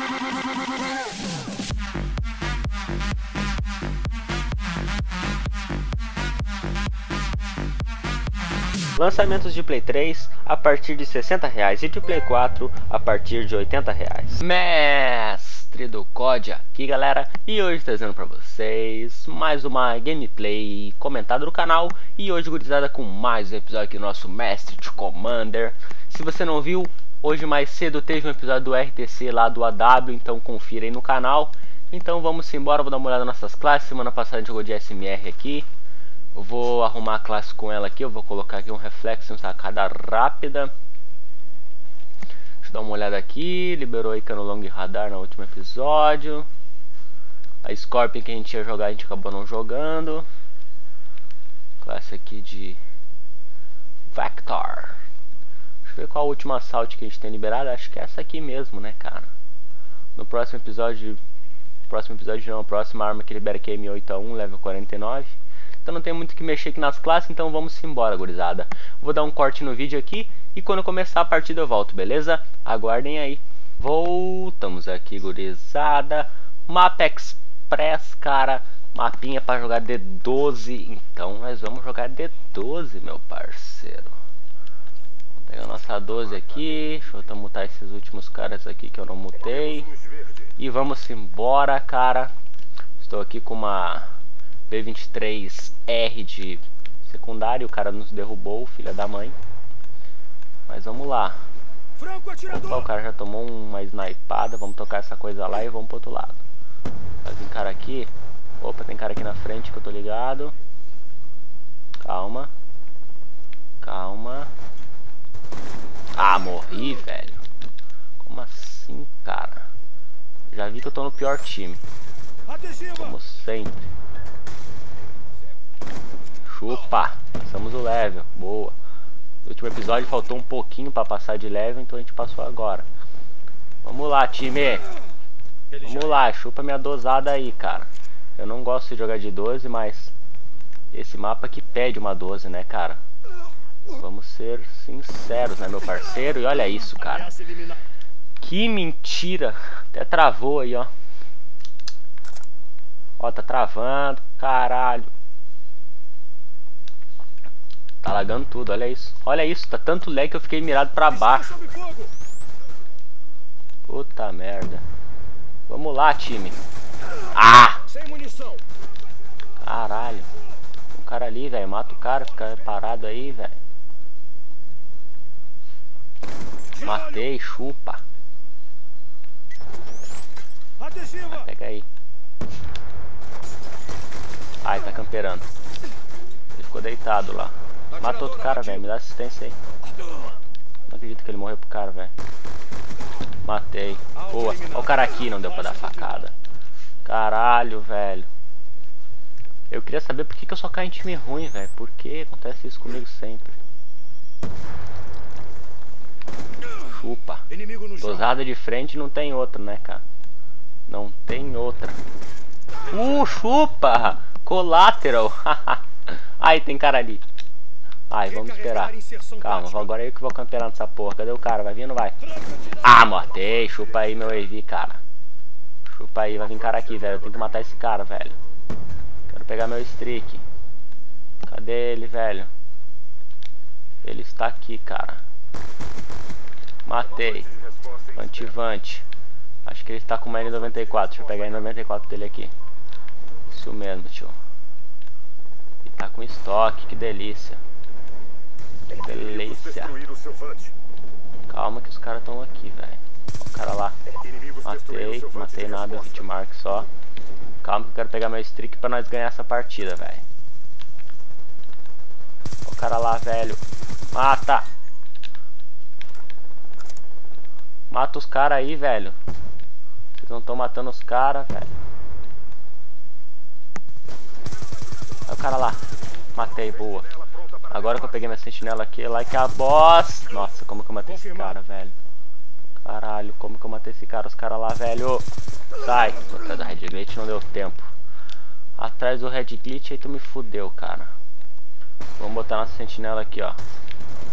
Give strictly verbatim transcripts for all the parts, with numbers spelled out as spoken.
Lançamentos de Play três a partir de sessenta reais e de Play quatro a partir de oitenta reais. Mestre do C O D aqui, galera, e hoje trazendo pra vocês mais uma gameplay comentada do canal. E hoje, gurizada, com mais um episódio aqui do nosso Mestre de Commander. Se você não viu, hoje mais cedo teve um episódio do R T C lá do A W, então confira aí no canal. Então vamos embora, vou dar uma olhada nas nossas classes. Semana passada a gente jogou de S M R aqui. Eu vou arrumar a classe com ela aqui, eu vou colocar aqui um reflexo, uma sacada rápida. Deixa eu dar uma olhada aqui, liberou aí cano longo e radar no último episódio. A Scorpion que a gente ia jogar, a gente acabou não jogando. Classe aqui de Vector. Deixa eu ver qual a última assalto que a gente tem liberado, acho que é essa aqui mesmo, né, cara. No próximo episódio, próximo episódio não, a próxima arma que libera aqui é M oito A um, level quarenta e nove. Então não tem muito o que mexer aqui nas classes, então vamos embora, gurizada. Vou dar um corte no vídeo aqui e quando começar a partida eu volto, beleza? Aguardem aí. Voltamos aqui, gurizada. Mapa Express, cara. Mapinha pra jogar D doze. Então nós vamos jogar D doze, meu parceiro. Vou pegar a nossa doze aqui. Deixa eu mutar esses últimos caras aqui que eu não mutei. E vamos embora, cara. Estou aqui com uma P vinte e três R de secundário, o cara nos derrubou, filha da mãe. Mas vamos lá. Opa, o cara já tomou uma snipada, vamos tocar essa coisa lá e vamos pro outro lado. Tem cara aqui. Opa, tem cara aqui na frente que eu tô ligado. Calma. Calma. Ah, morri, velho. Como assim, cara? Já vi que eu tô no pior time. Como sempre. Chupa, passamos o level, boa. No último episódio faltou um pouquinho pra passar de level, então a gente passou agora. Vamos lá, time. Vamos lá, chupa minha dosada aí, cara. Eu não gosto de jogar de doze, mas esse mapa aqui pede uma doze, né, cara? Vamos ser sinceros, né, meu parceiro? E olha isso, cara. Que mentira. Até travou aí, ó. Ó, tá travando, caralho. Tá lagando tudo, olha isso. Olha isso, tá tanto lag que eu fiquei mirado pra baixo. Puta merda. Vamos lá, time. Ah! Caralho. Um cara ali, velho. Mata o cara, fica parado aí, velho. Matei, chupa. Vai, pega aí. Ai, tá camperando. Ele ficou deitado lá. Mata outro cara, velho. Me dá assistência aí. Não acredito que ele morreu pro cara, velho. Matei. Boa. Olha o cara aqui, não deu pra dar facada. Caralho, velho. Eu queria saber por que, que eu só caio em time ruim, velho. Por que acontece isso comigo sempre? Chupa. Dosada de frente não tem outra, né, cara? Não tem outra. Uh, chupa! Collateral. Aí, tem cara ali. Ai, vamos esperar. Calma, agora é eu que vou camperar nessa porra. Cadê o cara? Vai vir ou não vai? Ah, matei. Chupa aí meu E V, cara. Chupa aí, vai vir cara aqui, velho. Eu tenho que matar esse cara, velho. Quero pegar meu streak. Cadê ele, velho? Ele está aqui, cara. Matei. Vante-vante. Acho que ele está com uma N noventa e quatro. Deixa eu pegar a N noventa e quatro dele aqui. Isso mesmo, tio. Ele tá com estoque, que delícia. Que delícia. Calma que os caras estão aqui, velho. Ó o cara lá. Matei, matei nada, hitmark só. Calma que eu quero pegar meu streak pra nós ganhar essa partida, velho. Ó o cara lá, velho. Mata! Mata os caras aí, velho. Vocês não estão matando os caras, velho. Olha o cara lá. Matei, boa. Agora que eu peguei minha sentinela aqui, like a boss. Nossa, como que eu matei esse cara, velho. Caralho, como que eu matei esse cara? Os caras lá, velho. Sai. Tô atrás da Red Glitch, não deu tempo. Atrás do Red Glitch, aí tu me fudeu, cara. Vamos botar nossa sentinela aqui, ó.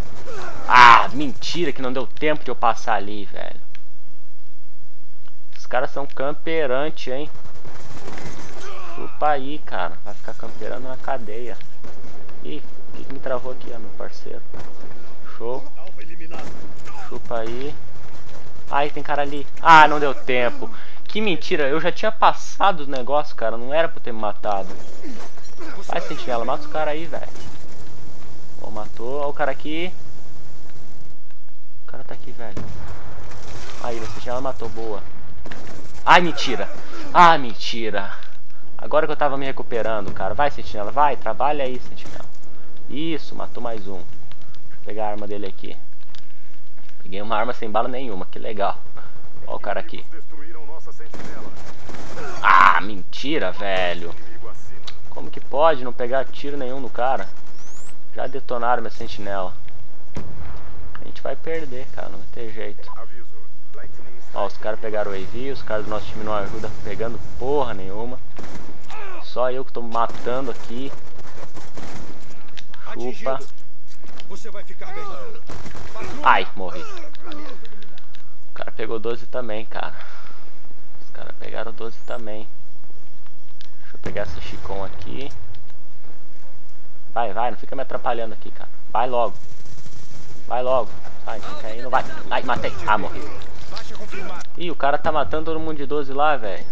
Ah, mentira que não deu tempo de eu passar ali, velho. caras são camperantes, hein? Chupa aí, cara. Vai ficar camperando na cadeia. Ih, o que, que me travou aqui, ó, meu parceiro? Show. Chupa aí. Ai, tem cara ali. Ah, não deu tempo. Que mentira. Eu já tinha passado os negócios, cara. Não era pra ter me matado. Vai, sentinela. Mata os caras aí, velho. Ó, matou. Ó o cara aqui. O cara tá aqui, velho. Aí, a sentinela matou. Boa. Ai, mentira. Ah, mentira. Agora que eu tava me recuperando, cara. Vai, sentinela. Vai, trabalha aí, sentinela. Isso, matou mais um. Deixa eu pegar a arma dele aqui. Peguei uma arma sem bala nenhuma, que legal. Ó o cara aqui. Ah, mentira, velho. Como que pode não pegar tiro nenhum no cara? Já detonaram minha sentinela. A gente vai perder, cara, não vai ter jeito. Ó, os caras pegaram o A V, os caras do nosso time não ajudam pegando porra nenhuma. Só eu que tô matando aqui. Chupa. Você vai ficar bem. Ai, morri. O cara pegou doze também, cara. Os caras pegaram doze também. Deixa eu pegar essa Chicon aqui. Vai, vai, não fica me atrapalhando aqui, cara. Vai logo. Vai logo. Sai, fica aí, não vai. Ai, matei. Ah, morri. Ih, o cara tá matando todo mundo de doze lá, velho.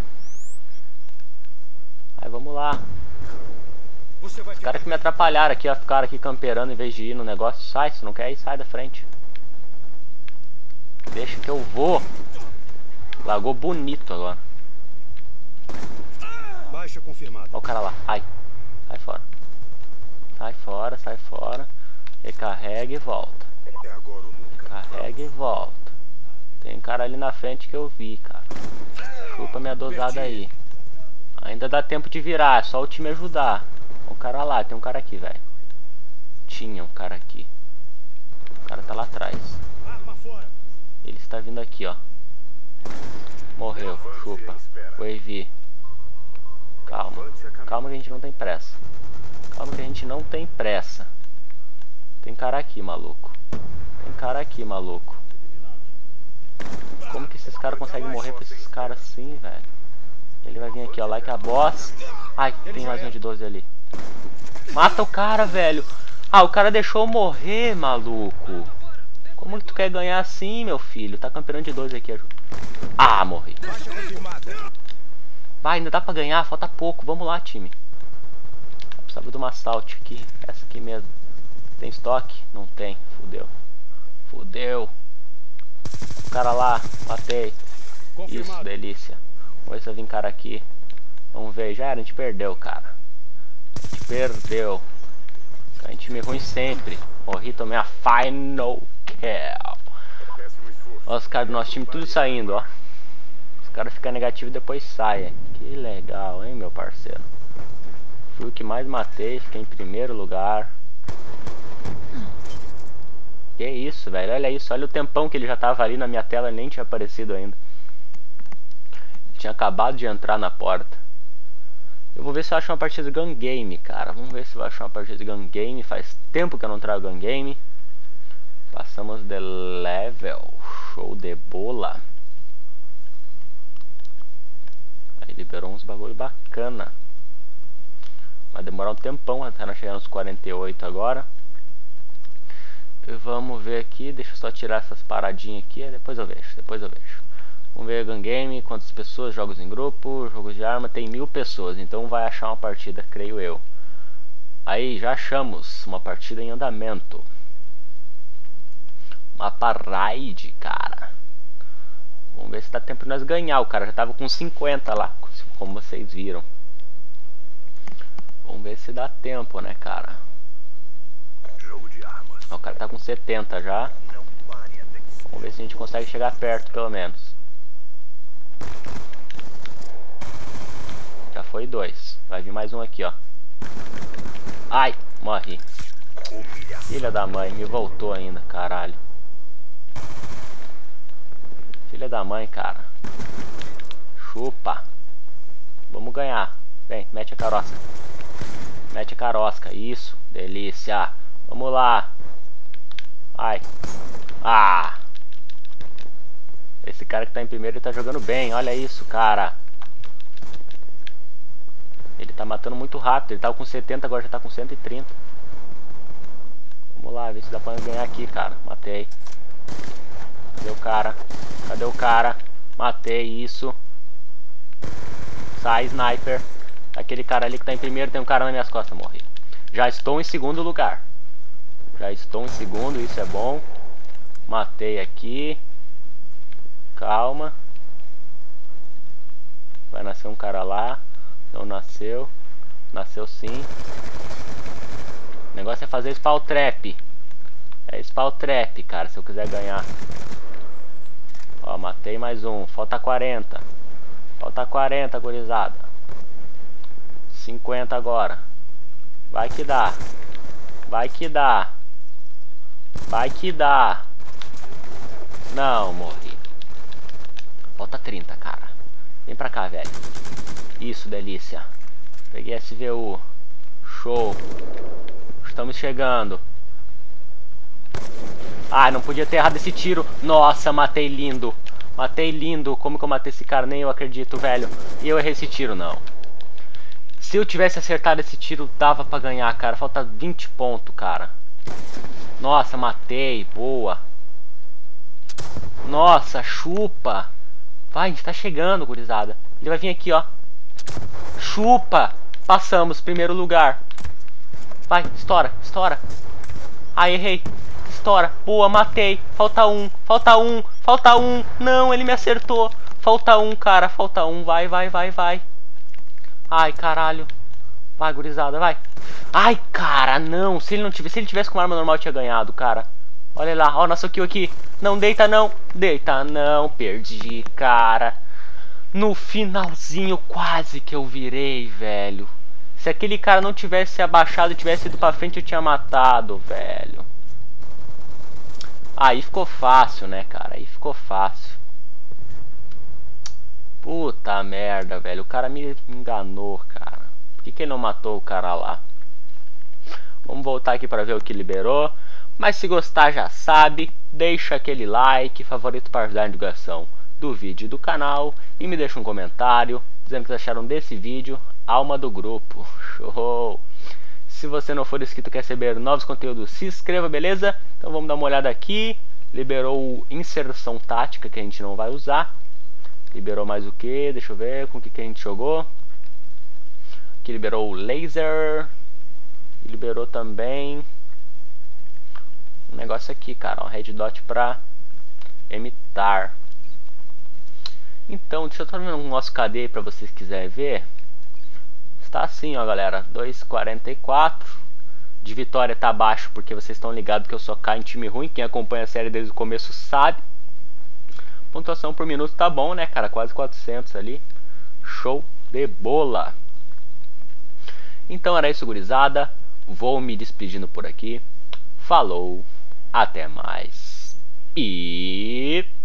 Aí, vamos lá. Os caras que me atrapalharam aqui, ó, ficaram aqui camperando em vez de ir no negócio. Sai, se não quer ir, sai da frente. Deixa que eu vou. Largou bonito agora. Baixa confirmada. Ó o cara lá, ai. Sai fora. Sai fora, sai fora. Recarrega e volta. Carrega e volta. Tem um cara ali na frente que eu vi, cara. Chupa minha dosada aí. Ainda dá tempo de virar, é só o time ajudar. O cara lá, tem um cara aqui, velho. Tinha um cara aqui. O cara tá lá atrás. Ele está vindo aqui, ó. Morreu, chupa. O A V. Calma. Calma que a gente não tem pressa. Calma que a gente não tem pressa. Tem cara aqui, maluco. Tem cara aqui, maluco. Como que esses caras conseguem morrer pra esses caras assim, velho? Ele vai vir aqui, ó. Like a boss. Ai, tem mais um de doze ali. Mata o cara, velho. Ah, o cara deixou eu morrer, maluco. Como que tu quer ganhar assim, meu filho? Tá campeão de doze aqui, ajuda. Ah, morri. Vai, ainda dá pra ganhar, falta pouco. Vamos lá, time. Precisava de uma assault aqui. Essa aqui mesmo. Tem estoque? Não tem. Fudeu. Fudeu. O cara lá, matei. Isso, delícia. Vamos ver se eu vim cara aqui. Vamos ver, já era, a gente perdeu, cara. A gente perdeu. A gente me ruim sempre. Morri, tomei a final kill. Olha os caras do nosso time tudo saindo, ó. Os caras ficam negativos e depois saem. Que legal, hein, meu parceiro. Fui o que mais matei, fiquei em primeiro lugar. Que isso, velho, olha isso. Olha o tempão que ele já tava ali na minha tela, nem tinha aparecido ainda. Ele tinha acabado de entrar na porta. Eu vou ver se eu acho uma partida de gun game, cara. Vamos ver se eu acho uma partida de gun game. Faz tempo que eu não trago gun game. Passamos de level. Show de bola. Aí liberou uns bagulho bacana. Vai demorar um tempão até nós chegar nos quarenta e oito agora. E vamos ver aqui. Deixa eu só tirar essas paradinhas aqui. Depois eu vejo. Depois eu vejo. Vamos ver gun game, quantas pessoas, jogos em grupo, jogos de arma, tem mil pessoas, então vai achar uma partida, creio eu. Aí, já achamos uma partida em andamento. Mapa raid, cara. Vamos ver se dá tempo de nós ganhar, o cara já tava com cinquenta lá, como vocês viram. Vamos ver se dá tempo, né, cara. O cara tá com setenta já. Vamos ver se a gente consegue chegar perto, pelo menos. Já foi dois. Vai vir mais um aqui, ó. Ai, morri. Filha da mãe, me voltou ainda, caralho. Filha da mãe, cara. Chupa. Vamos ganhar. Vem, mete a carosca. Mete a carosca, isso. Delícia. Vamos lá. Ai. Ah. Esse cara que tá em primeiro, ele tá jogando bem. Olha isso, cara. Ele tá matando muito rápido. Ele tava com setenta, agora já tá com cento e trinta. Vamos lá, ver se dá pra ganhar aqui, cara. Matei. Cadê o cara? Cadê o cara? Matei, isso. Sai, sniper. Aquele cara ali que tá em primeiro, tem um cara nas minhas costas, morri. Já estou em segundo lugar. Já estou em segundo, isso é bom. Matei aqui. Calma. Vai nascer um cara lá. Não nasceu. Nasceu sim. O negócio é fazer spawn trap. É spawn trap, cara, se eu quiser ganhar. Ó, matei mais um. Falta quarenta. Falta quarenta, gurizada. cinquenta agora. Vai que dá. Vai que dá. Vai que dá. Não, morri. Falta trinta, cara. Vem pra cá, velho. Isso, delícia. Peguei S V U. Show. Estamos chegando. Ai, não podia ter errado esse tiro. Nossa, matei lindo. Matei lindo. Como que eu matei esse cara? Nem eu acredito, velho. E eu errei esse tiro, não. Se eu tivesse acertado esse tiro, dava pra ganhar, cara. Falta vinte pontos, cara. Nossa, matei. Boa. Nossa, chupa. Vai, a gente tá chegando, gurizada. Ele vai vir aqui, ó. Chupa. Passamos, primeiro lugar. Vai, estoura, estoura. Ai, errei. Estoura. Boa, matei. Falta um, falta um, falta um. Não, ele me acertou. Falta um, cara, falta um. Vai, vai, vai, vai. Ai, caralho. Vai, gurizada, vai. Ai, cara, não. Se ele não tivesse, se ele tivesse com uma arma normal, eu tinha ganhado, cara. Olha lá, ó, nosso kill aqui. Não, deita não. Deita não. Perdi, cara. No finalzinho, quase que eu virei, velho. Se aquele cara não tivesse abaixado e tivesse ido pra frente, eu tinha matado, velho. Aí ficou fácil, né, cara? Aí ficou fácil. Puta merda, velho. O cara me enganou, cara. Por que que ele não matou o cara lá? Vamos voltar aqui pra ver o que liberou. Mas se gostar, já sabe. Deixa aquele like, favorito para ajudar a divulgação do vídeo e do canal. E me deixa um comentário dizendo o que vocês acharam desse vídeo. Alma do grupo. Show! Se você não for inscrito e quer receber novos conteúdos, se inscreva, beleza? Então vamos dar uma olhada aqui. Liberou inserção tática, que a gente não vai usar. Liberou mais o que? Deixa eu ver com o que, que a gente jogou. Aqui liberou o laser. E liberou também um negócio aqui, cara. Um red dot pra imitar. Então, deixa eu tornar o nosso K D aí pra vocês quiserem ver. Está assim, ó, galera. dois quarenta e quatro. De vitória tá baixo porque vocês estão ligados que eu só caio em time ruim. Quem acompanha a série desde o começo sabe. Pontuação por minuto tá bom, né, cara? Quase quatrocentos ali. Show de bola. Então era isso, gurizada. Vou me despedindo por aqui. Falou. Até mais. E...